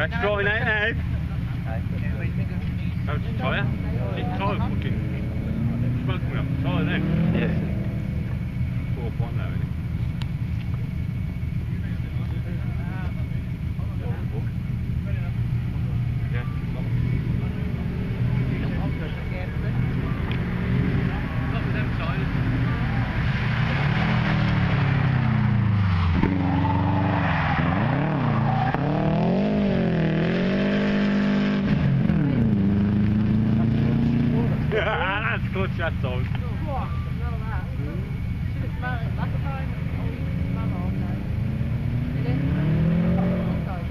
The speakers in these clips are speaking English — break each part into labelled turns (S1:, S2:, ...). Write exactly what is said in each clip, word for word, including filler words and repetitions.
S1: Let's draw it out now. Oh, it's a tyre? It's a tyre fucking smoke me off the tyre then.
S2: Yeah.
S1: Fourth one now, isn't it? Yeah. Look at them tyres. That's good, that's all.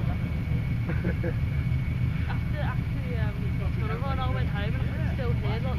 S3: After, after um, Donegal, I went home and I could still hear